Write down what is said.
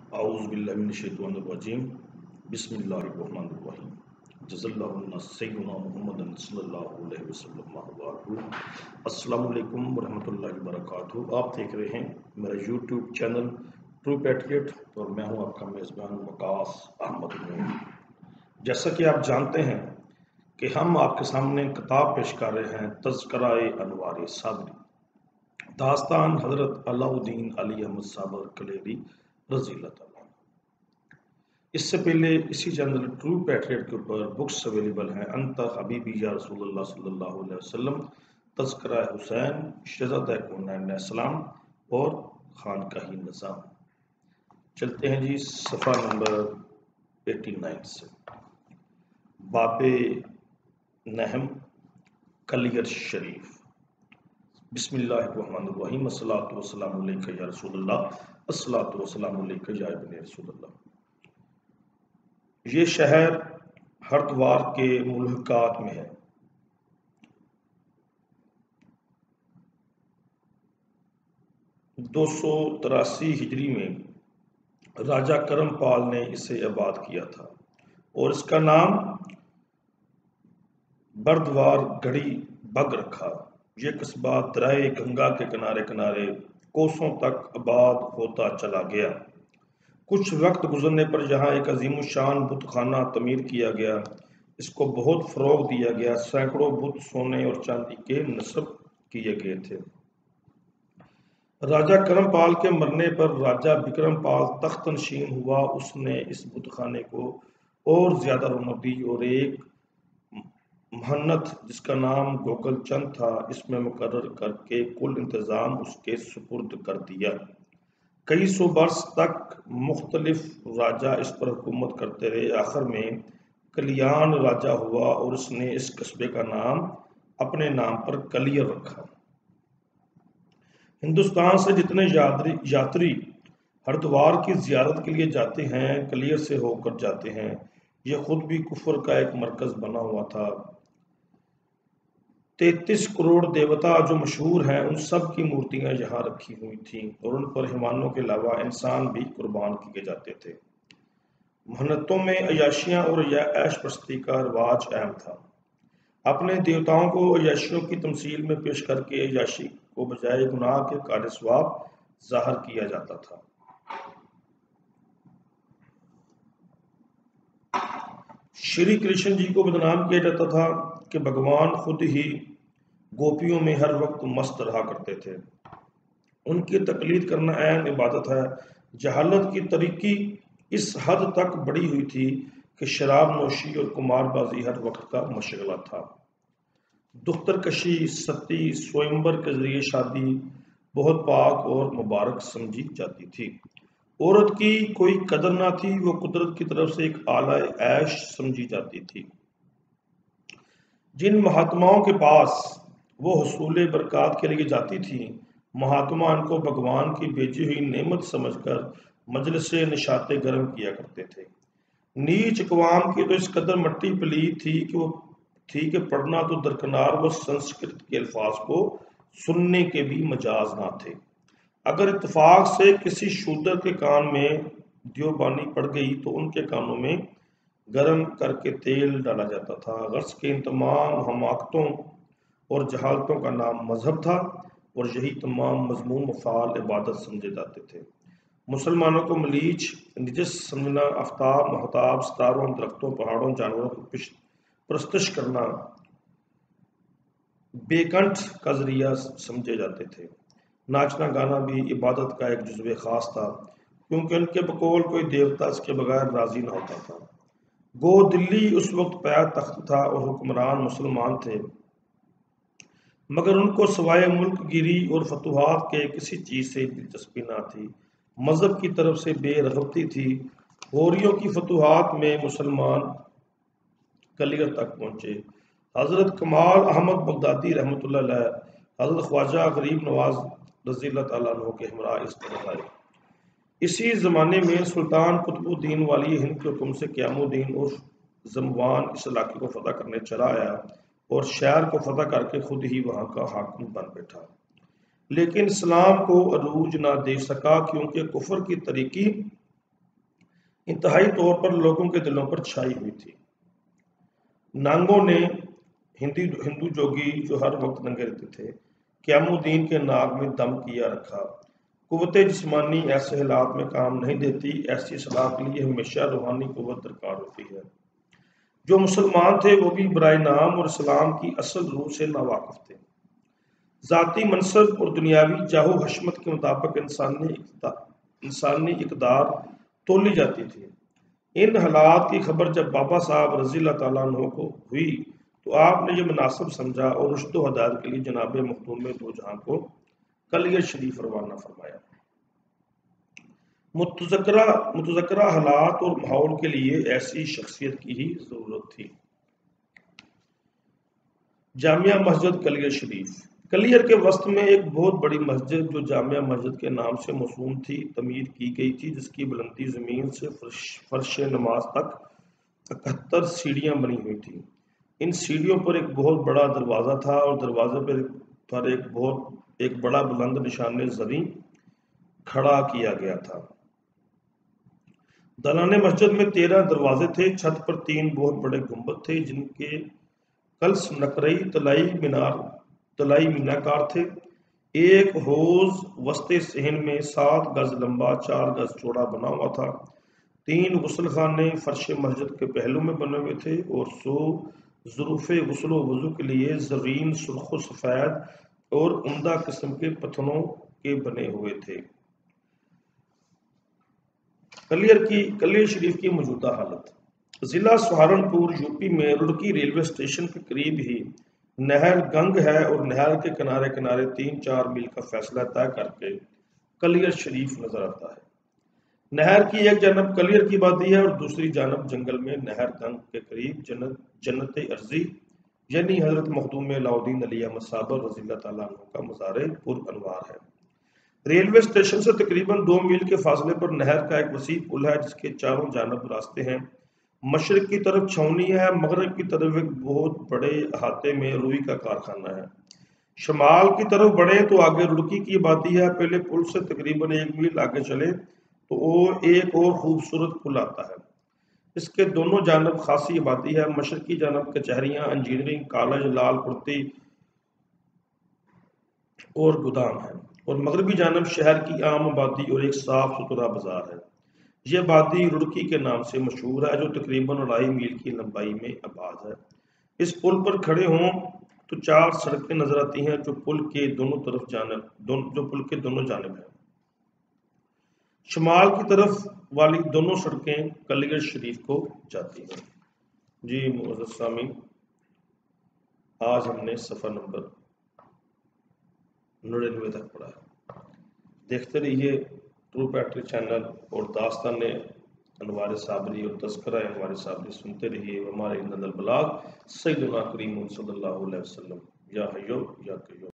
औज़ुबिल्लाहिमिनश्शैतानिर्रजीम बिस्मिल्लाहिर्रहमानिर्रहीम जज़ल्लाहुन्ना सय्यदुना मुहम्मदन सल्लल्लाहु अलैहि वसल्लम। अस्सलामु अलैकुम वरहमतुल्लाहि वबरकातुहू। आप देख रहे हैं मेरा यूट्यूब चैनल ट्रू पैट्रियट और मैं हूं आपका मेज़बान वकास अहमद नूर। जैसा कि आप जानते हैं कि हम आपके सामने किताब पेश कर रहे हैं तज़किरा-ए अनवार साबरी, दास्तान हज़रत अलाउद्दीन अली अहमद साबर कलेरी रज़ी अल्लाह तआला। इससे पहले इसी चैनल ट्रू पैट्रियट के ऊपर बुक्स अवेलेबल हैं। अंत हबीबी या रसूलुल्लाह सल्लल्लाहु अलैहि वसल्लम, तज़किरा हुसैन, शहज़ादा कौनैन सलाम और खानकाही निज़ाम। चलते हैं जी सफ़ा नंबर 89 से। बाबे नहम कलियर शरीफ। बिस्मिल्लाहिर्रहमानिर्रहीम। अस्सलातु वस्सलामु अलैका या रसूलल्लाह, अस्सलातु वस्सलामु अलैका या इब्ने रसूलल्लाह। ये शहर हरिद्वार के मुल्हकात में है। दो सौ 83 हिजरी में राजा करमपाल ने इसे आबाद किया था और इसका नाम बरद्वार गढ़ी बग रखा। ये कस्बा दरियाए गंगा के किनारे किनारे कोसों तक आबाद होता चला गया। कुछ वक्त गुजरने पर यहाँ एक अजीमुशान बुत खाना तमीर किया गया। इसको बहुत फ़रोग दिया गया। सैकड़ों बुत सोने और चांदी के नस्ब किए गए थे। राजा करमपाल के मरने पर राजा बिक्रमपाल तख्त नशीन हुआ। उसने इस बुतखाने को और ज़्यादा रौनक दी और एक महन्नत जिसका नाम गोकल चंद था इसमें मुकर्रर करके कुल इंतज़ाम उसके सुपुर्द कर दिया। कई सौ बरस तक मुख्तलिफ राजा इस पर हुकूमत करते रहे। आखिर में कलियान राजा हुआ और उसने इस कस्बे का नाम अपने नाम पर कलियर रखा। हिंदुस्तान से जितने यात्री हरिद्वार की ज़ियारत के लिए जाते हैं कलियर से होकर जाते हैं। यह खुद भी कुफर का एक मरकज़ बना हुआ था। 33 करोड़ देवता जो मशहूर हैं उन सब की मूर्तियां यहाँ रखी हुई थीं और उन पर हैवानों के अलावा इंसान भी कुर्बान किए जाते थे। महनतों में अयाशियाँ और ऐश प्रस्ती का रिवाज अहम था। अपने देवताओं को अयाशियों की तमसील में पेश करके अयाशी को बजाय गुनाह के कार्य सवाब जाहिर किया जाता था। श्री कृष्ण जी को बदनाम किया जाता था कि भगवान खुद ही गोपियों में हर वक्त मस्त रहा करते थे। उनकी तकलीद करना ऐन इबादत है। जहालत की तरीकी इस हद तक बढ़ी हुई थी कि शराब नोशी और कुमारबाजी हर वक्त का मशगला था। दुख्तरकशी, सती, स्वयंवर के जरिए शादी बहुत पाक और मुबारक समझी जाती थी। औरत की कोई कदर ना थी, वो कुदरत की तरफ से एक आला ऐश समझी जाती थी। जिन महात्माओं के पास वो हुसूल बरक़ात के लिए जाती थी, महात्मा इनको भगवान की भेजी हुई नेमत समझकर मजलिस निशाते गर्म किया करते थे। नीच अक़वाम की तो इस कदर मट्टी पलीद थी कि पढ़ना तो दरकिनार, वो संस्कृत के अल्फाज को सुनने के भी मजाज ना थे। अगर इत्तेफाक से किसी शूदर के कान में दियोबानी पड़ गई तो उनके कानों में गर्म करके तेल डाला जाता था। गर्ज के इन तमाम हमाकतों और जहालतों का नाम मजहब था और यही तमाम मजमूम अफ़ाल इबादत समझे जाते थे। मुसलमानों को मलीच निजस समझना, आफ्ताब, महताब, सितारों, दरख्तों, पहाड़ों, जानवरों की परस्तिश करना बेकंठ का जरिया समझे जाते थे। नाचना गाना भी इबादत का एक जुज़्व ख़ास था क्योंकि उनके बकौल कोई देवता इसके बगैर राज़ी न होता था। गो दिल्ली उस वक्त पाया तख्त था और हुक्मरान मुसलमान थे, मगर उनको सवाए मुल्क गिरी और फतुहात के किसी चीज़ से दिलचस्पी ना थी। मज़हब की तरफ से बेरग़बती थी। होरियों की फतुहात में मुसलमान कलियर तक पहुँचे। हज़रत कमाल अहमद बगदादी रहमतुल्लाह अलैह हज़रत ख्वाजा गरीब नवाज रज़ी अल्लाह तआला अन्हु के हमरा इस तरफ आए। इसी ज़माने में सुल्तान कुतुबुद्दीन वाली हिंद के हुक्म से क़यामुद्दीन उर्फ ज़मवान इस इलाके को फ़तह करने चला आया और शहर को फ़तह करके खुद ही वहाँ का हाकिम बन बैठा। लेकिन इस्लाम को अरूज ना दे सका क्योंकि कुफर की तरीकी इंतहाई तौर पर लोगों के दिलों पर छाई हुई थी। नांगों ने हिंदू जोगी जो हर वक्त नंगे रहते थे, क़यामुद्दीन के नाक में दम किया रखा। कुव्वत जिस्मानी ऐसे हालात में काम नहीं देती, ऐसी सलाह के लिए हमेशा रूहानी कुव्वत दरकार होती है। जो मुसलमान थे वो भी बराए नाम और इस्लाम की असल रूह से नावाकिफ थे। ज़ाती मनसब और दुनियावी जाहो हशमत के मुताबिक इंसानी इक़दार तोली जाती थी। इन हालात की खबर जब बाबा साहब रज़ी अल्लाह तआला अन्हु को हुई तो आपने ये मुनासिब समझा और रुश्द व हिदायत के लिए जनाब मखदूम दो जहां को कलियर शरीफ रवाना फरमाया। मुतज़क्करा हालात और माहौल के लिए ऐसी शख्सियत की ही ज़रूरत थी। जामिया मस्जिद कलियर शरीफ। कलियर के वस्त में एक बहुत बड़ी मस्जिद जो जामिया मस्जिद के नाम से मौसूम थी तमीर की गई थी, जिसकी बुलंदी ज़मीन से फर्श नमाज तक 71 सीढ़ियाँ बनी हुई थी। इन सीढ़ियों पर एक बहुत बड़ा दरवाज़ा था और दरवाजे पर एक बड़ा बुलंद निशान ज़री खड़ा किया गया था। दलान मस्जिद में 13 दरवाजे थे। छत पर 3 बहुत बड़े गुंबद थे जिनके कल्स नकरई तलाई मीनाकार थे। एक हौज वस्ते सहन में 7 गज लंबा 4 गज चौड़ा बना हुआ था। 3 गुस्लखाने फर्श मस्जिद के पहलू में बने हुए थे और 100 ज़ुरूफ़े गुस्ल वज़ू के लिए ज़रीन सुर्ख सफ़ेद और उम्दा किस्म के पत्थरों के बने हुए थे। कलियर शरीफ की मौजूदा हालत। जिला सहारनपुर यूपी में रुड़की रेलवे स्टेशन के करीब ही नहर गंग है और नहर के किनारे किनारे 3-4 मील का फैसला तय करके कलियर शरीफ नजर आता है। नहर की एक जानब कलियर की वादी है और दूसरी जानब जंगल में नहर गंग के करीब जन्नत अर्जी यानी हजरत मखदूम अलाउद्दीन अली अहमद साबर रज़ी अल्लाह तआला अन्हु का मज़ार पुर अनवार है। रेलवे स्टेशन से तकरीबन 2 मील के फासले पर नहर का एक वसी पुल है जिसके चारों जानब रास्ते हैं। मशरक की तरफ छावनी है, मगरब की तरफ एक बहुत बड़े अहाते में रुई का कारखाना है। शमाल की तरफ बढ़े तो आगे रुड़की की आबादी है। पहले पुल से तकरीबन 1 मील आगे चले तो वो एक और खूबसूरत पुल आता है। इसके दोनों जानब खासी आबादी है। मशरकी जानब कचहरियाँ, इंजीनियरिंग कॉलेज, लाल कुर्ती और गोदाम है और मगरबी जानब शहर की आम आबादी और एक साफ सुथरा बाजार है। यह आबादी रुड़की के नाम से मशहूर है जो तकरीबन 2.5 मील की लंबाई में आबाद है। इस पुल पर खड़े हों तो 4 सड़कें नजर आती हैं जो पुल के दोनों जानब हैं। शमाल की तरफ वाली दोनों सड़कें कलियर शरीफ को जाती हैं। जी मुअज़्ज़ज़ सामीन, आज हमने सफ़ा नंबर 99 तक पढ़ा है। देखते रहिए ट्रू पैट्रिक चैनल और दास्तान अनवार साबरी और तज़किरा अनवार साबरी सुनते रहिए। हमारे नदल बलाग सैयदना करीम सल्लल्लाहु अलैहि वसल्लम या हय्यो या कय्यूम।